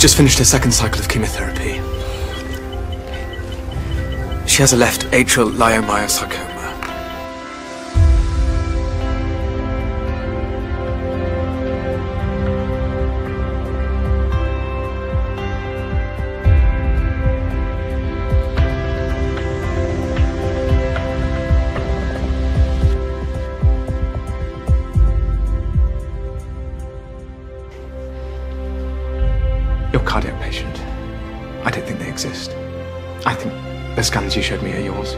just finished her second cycle of chemotherapy. She has a left atrial leiomyosarcoma. Your cardiac patient. I don't think they exist. I think the scans you showed me are yours.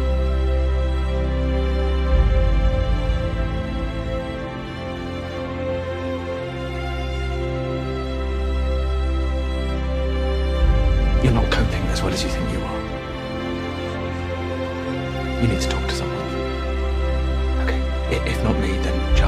You're not coping as well as you think you are. You need to talk to someone. Okay, if not me, then